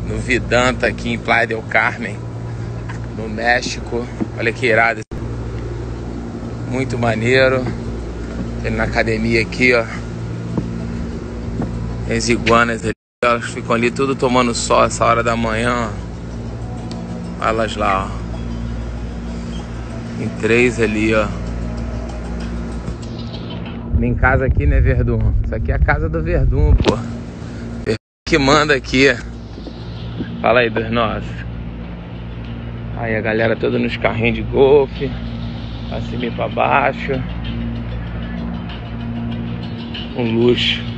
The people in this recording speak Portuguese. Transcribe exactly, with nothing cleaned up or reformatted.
no Vidanta, aqui em Playa del Carmen, no México. Olha que irado. Muito maneiro. Tem na academia aqui, ó. Tem as iguanas ali. Elas ficam ali tudo tomando sol essa hora da manhã, ó. Olha elas lá, ó. Tem três ali, ó. Em casa aqui, né, Verdun? Isso aqui é a casa do Verdun, pô. Verdun que manda aqui. Fala aí dos nossos. Aí a galera toda nos carrinhos de golfe, pra cima e pra baixo. Um luxo.